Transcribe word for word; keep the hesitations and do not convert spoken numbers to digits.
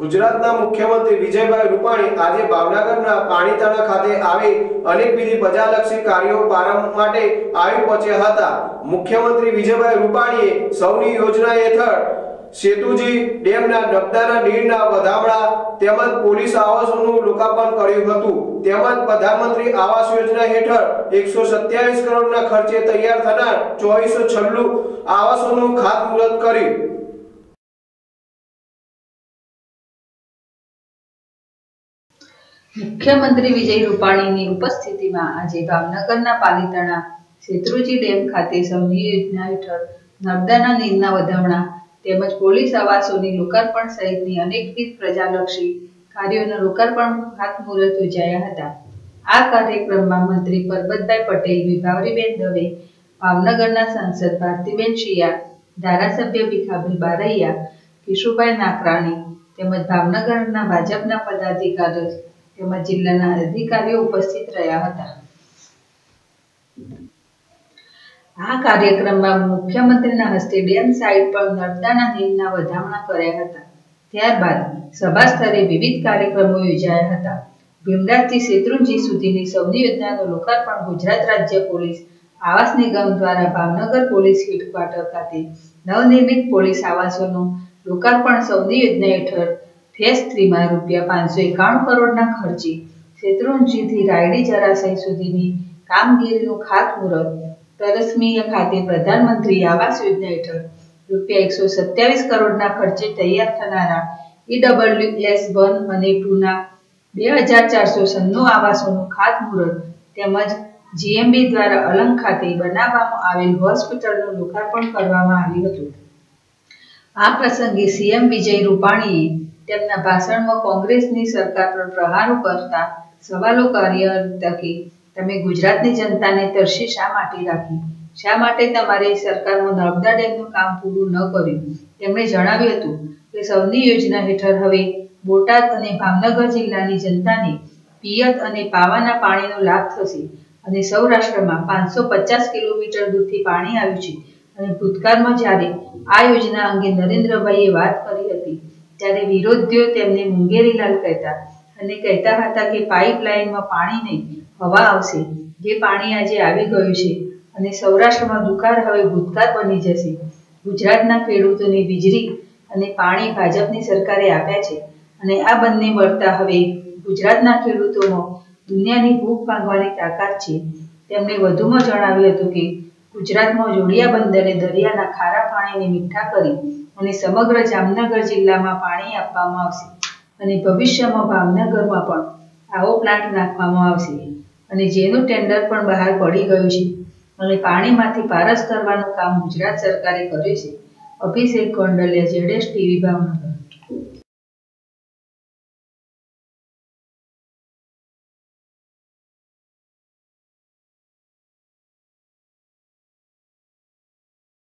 ગુજરાતના મુખ્યમંત્રી વિજયભાઈ રૂપાણી આજે ભાવનગરના પાણીતાણા ખાતે આવી અનેકવિધ પ્રજાલક્ષી કાર્યો પ્રારંભ માટે આવી પહોંચ્યા હતા। મુખ્યમંત્રી વિજયભાઈ રૂપાણીએ સૌની યોજના હેઠળ સેતુજી ડેમના નર્મદાના નીરના વધામણા તેમજ પોલીસ આવાસોનું લોકાર્પણ કર્યું હતું। તેમજ પ્રધાનમંત્રી આવાસ યોજના હેઠળ એકસો સત્યાવીસ કરોડના ખર્ચે તૈયાર થનાર ચોવીસો છન્નું આવાસોનું ખાતમુહૂર્ત કર્યું। મુખ્યમંત્રી વિજય રૂપાણીની ઉપસ્થિતિમાં આજે ભાવનગરના પાલીતાણા શેત્રુંજી ડેમ ખાતે સૌની યોજના હેઠળ નર્મદાના નીરના વધામણા તેમજ પોલીસ આવાસોની લોકાર્પણ સહિતની અનેકવિધ પ્રજાલક્ષી કાર્યોના લોકાર્પણ ખાતમુહૂર્ત યોજાયા હતા। આ કાર્યક્રમમાં મંત્રી પરબતભાઈ પટેલ, વિભાવરીબેન દવે, ભાવનગરના સાંસદ ભારતીબેન શિયા, ધારાસભ્ય ભીખાભાઈ બારૈયા, કેશુભાઈ નાકરાણી તેમજ ભાવનગરના ભાજપના પદાધિકારીઓ તેમજ જિલ્લાના અધિકારીઓ ઉપસ્થિત રહ્યા હતા। આ કાર્યક્રમમાં મુખ્યમંત્રીના હસ્તે ડેમ સાઇટ પર નર્મદાના નીરના વધામણા કર્યા હતા। ત્યારબાદ સભા સ્થળે વિવિધ કાર્યક્રમો યોજાયા હતા। ભીમડાથી શેત્રુંજી સુધીની સૌની યોજનાનું લોકાર્પણ ગુજરાત રાજ્ય પોલીસ આવાસ નિગમ દ્વારા ભાવનગર પોલીસ હેડક્વાર્ટર ખાતે નવનિર્મિત પોલીસ આવાસોનું લોકાર્પણ સૌની યોજના હેઠળ ફેઝ થ્રીમાં રૂપિયા પાંચસો એકાણું કરોડના ખર્ચે શેત્રુંજીથી રાયડી જળાશય સુધીની કામગીરીનું ખાતમુહૂર્ત તરસમીયા ખાતે પ્રધાનમંત્રી આવાસ યોજના હેઠળ રૂપિયા એકસો સત્યાવીસ કરોડના ખર્ચે તૈયાર થનારા ઈડબ્લ્યુએસ વન અને ટુ ના બે હજાર ચારસો છન્નું આવાસોનું ખાતમુહૂર્ત તેમજ જીએમબી દ્વારા અલંગ ખાતે બનાવવામાં આવેલ હોસ્પિટલનું લોકાર્પણ કરવામાં આવ્યું હતું। આ પ્રસંગે સીએમ વિજય રૂપાણીએ તેમના ભાષણમાં કોંગ્રેસની સરકાર પર પ્રહારો કરતા સવાલો કર્યા કે તમે ગુજરાતની જનતાને તરસી શા માટે રાખી, શા માટે તમારી સરકારમાં નર્મદા ડેમનું કામ પૂરું ન કર્યું। તેમણે જણાવ્યું હતું કે સૌની યોજના હેઠળ હવે બોટાદ અને ભાવનગર જિલ્લાની જનતાને પિયત અને પાવાના પાણીનો લાભ થશે અને સૌરાષ્ટ્રમાં પાંચસો પચાસ કિલોમીટર દૂરથી પાણી આવ્યું છે અને ભૂતકાળમાં જ્યારે આ યોજના અંગે નરેન્દ્રભાઈએ વાત કરી હતી ત્યારે વિરોધીઓ તેમને મુંગેરીલાલ કહેતા અને કહેતા હતા કે પાઇપલાઇનમાં પાણી નહીં હવા આવશે, જે પાણી આજે આવી ગયું છે અને સૌરાષ્ટ્રમાં દુકાળ હવે ભૂતકાળ બની જશે। ગુજરાતના ખેડૂતોને વીજળી અને પાણી ભાજપની સરકારે આપ્યા છે અને આ બંને મળતા હવે ગુજરાતના ખેડૂતોમાં દુનિયાની ભૂખ ભાંગવાની તાકાત છે। તેમણે વધુમાં જણાવ્યું હતું કે ગુજરાતમાં જોડિયા બંદરે દરિયાના ખારા પાણીને મીઠા કરી અને સમગ્ર જામનગર જિલ્લામાં પાણી આપવામાં આવશે અને ભવિષ્યમાં ભાવનગરમાં પણ આવો પ્લાન્ટ નાખવામાં આવશે અને જેનું ટેન્ડર પણ બહાર પડી ગયું છે અને પાણીમાંથી પારસ કરવાનું કામ ગુજરાત સરકારે કર્યું છે। અભિષેક ગોંડલિયા, જેડેશ ટીવી, ભાવનગર।